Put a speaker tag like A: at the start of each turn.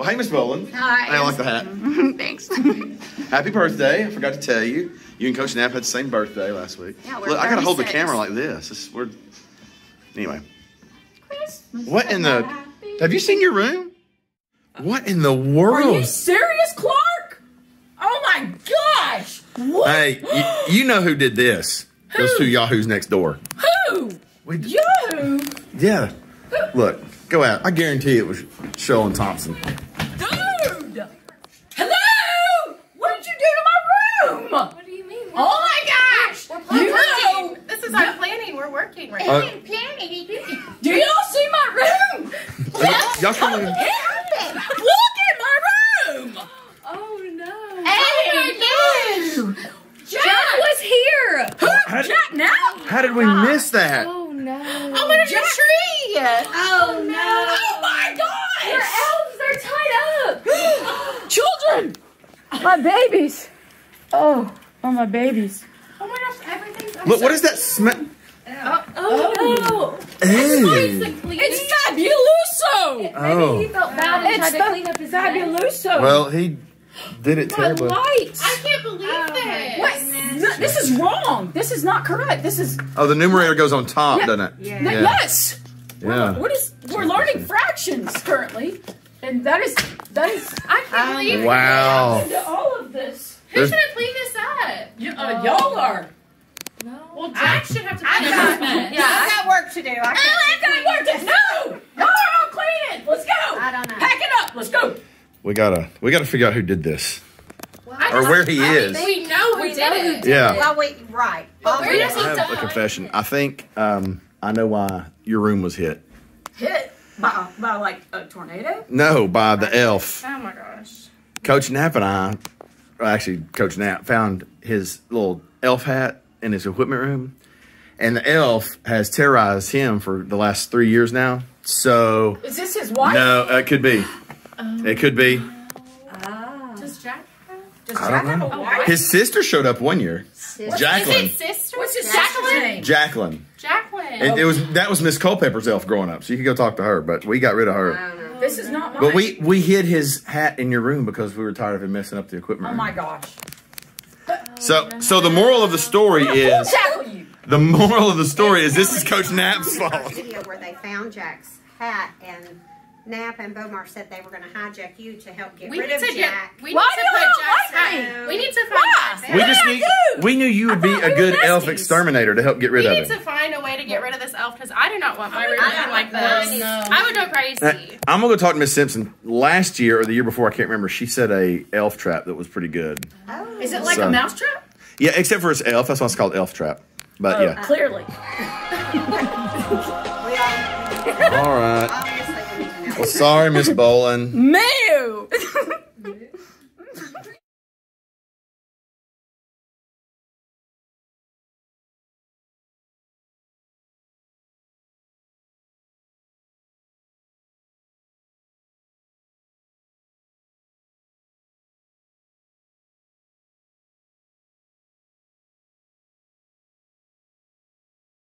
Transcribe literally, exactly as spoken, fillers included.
A: hey, Miss Boland.
B: Hi.
A: I like the hat.
B: Thanks.
A: Happy birthday. I forgot to tell you. You and Coach Knapp had the same birthday last week.
B: Yeah, we're
A: Look, I got to hold the
B: thirty-six.
A: camera like this. this we're... Anyway.
B: Christmas
A: What in the... Have you seen your room? What in the world?
C: Are you serious, Clark? Oh my gosh! What?
A: Hey, you, you know who did this.
C: Who?
A: Those two yahoos next door.
C: Who?
A: We,
C: Yahoo!
A: yeah. Look, go out. I guarantee it was Shoal and Thompson.
C: Dude! Hello! What did you do to my room?
D: What do you mean?
C: Oh my gosh!
D: We're
C: You
D: working.
C: know,
D: This is our planning. We're working right
A: Uh,
D: now.
C: do y'all see my room?
A: Y'all come in.
C: Look at my room!
D: Oh no.
C: Hey!
D: Jack was here.
A: How did,
C: Jack now?
A: how did we miss that?
D: Oh no.
C: Oh, there's a tree!
D: Oh no.
C: Oh my
D: Their
C: gosh!
D: elves are tied up.
C: Children! My babies! Oh, oh my babies.
D: Oh my gosh, everything's
A: Look, what is that smell?
D: Oh, oh no.
A: Hey.
C: It's Fabuloso!
D: Maybe
A: Oh.
D: he felt bad and
C: It's
D: tried to clean up his mess.
C: Fabuloso!
A: Well, he did it
C: my
A: terribly.
C: lights!
D: I can't believe
C: Oh,
D: this.
C: What? No, this is wrong. This is not correct. This is
A: Oh, the numerator goes on top,
C: Yeah.
A: doesn't it?
C: yeah. Yes.
A: Yeah.
C: We're, just, we're learning fractions currently, and that is that is.
D: I can't believe
A: Wow.
C: Into all of this.
D: Who should have cleaned this up?
C: You, uh, y'all are.
D: No.
C: Well,
D: Jack should have to clean up this mess.
B: Yeah, I got work to do. I
C: Oh, I've got work to no. No, I'll clean it. Let's go.
B: I don't know.
C: Pack it up. Let's go.
A: We gotta, we gotta figure out who did this,
D: I
A: or
D: just-
A: where he
D: I
A: is.
D: mean, we know who
B: We
D: did
B: know who
D: it.
B: did
A: Yeah.
B: Well, wait, right.
D: But where does
A: I
D: he
A: have a
D: die?
A: confession. I think um, I know why your room was hit.
C: Hit by by like a tornado.
A: No, by the elf.
D: Oh my gosh.
A: Coach Knapp and I, well, actually, Coach Knapp found his little elf hat in his equipment room, and the elf has terrorized him for the last three years now. So,
C: Is this his wife?
A: no, it could be. It could be.
D: Does Jack have?
C: Does
A: I
C: Jack
A: don't
C: have
A: know.
C: a wife?
A: His sister showed up one year. Jacqueline.
D: Is it sister?
C: What's his
D: Jacqueline?
C: sister's name?
A: Jacqueline.
D: Jacqueline.
A: And it was that was Miss Culpepper's elf growing up, so you could go talk to her. But we got rid of her.
C: This is not mine.
A: But we we hid his hat in your room because we were tired of him messing up the equipment.
C: Oh
A: room.
C: my gosh.
A: So so the moral of the story is
C: Tackle you.
A: the moral of the story is this is Coach Knapp's fault.
B: Video where they found Jack's hat, and Knapp and Bomar said they were going to hijack you to help get
D: We
B: rid
D: need
B: of
D: to
B: Jack.
D: get. We
C: Why
D: need
C: do
D: to
C: you
D: put
C: not
D: Jack's
C: like
D: hat.
C: me?
D: We need to find
C: Why?
D: Jack's
A: We
D: hat.
A: just
C: did I
A: need
C: do?
A: we knew you would be
C: thought
A: a
C: we
A: good
C: were
A: elf
C: besties.
A: exterminator to help get rid
D: We
A: of
D: need to
A: him.
D: find a way to get rid of this elf because I do not want my room
B: I
D: looking
B: don't
D: like
B: know.
D: this.
B: No.
D: I would go crazy.
A: Uh, I'm gonna go talk to Miss Simpson. Last year or the year before, I can't remember. She said a elf trap that was pretty good.
B: Oh.
C: Is it like
A: So-
C: a mousetrap?
A: Yeah, except for it's elf. That's why it's called elf trap. But
C: Oh,
A: yeah.
C: clearly.
B: We all,
A: All right.
B: obviously we need to know.
A: Well, sorry, Miss Boland.
C: Moo!